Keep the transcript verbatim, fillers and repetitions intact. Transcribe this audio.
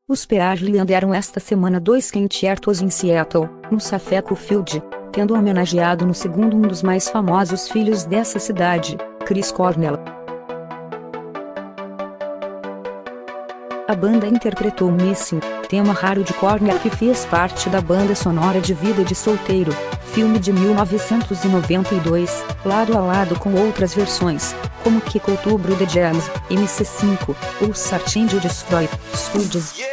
Os Pearly andaram esta semana dois concertos em Seattle, no Safeco Field, tendo homenageado no segundo um dos mais famosos filhos dessa cidade, Chris Cornell. A banda interpretou Missing, tema raro de Cornell que fez parte da banda sonora de Vida de Solteiro, filme de mil novecentos e noventa e dois, lado a lado com outras versões, como Kick Outubro The Jams, M C cinco, ou Searching to Destroy, Studios.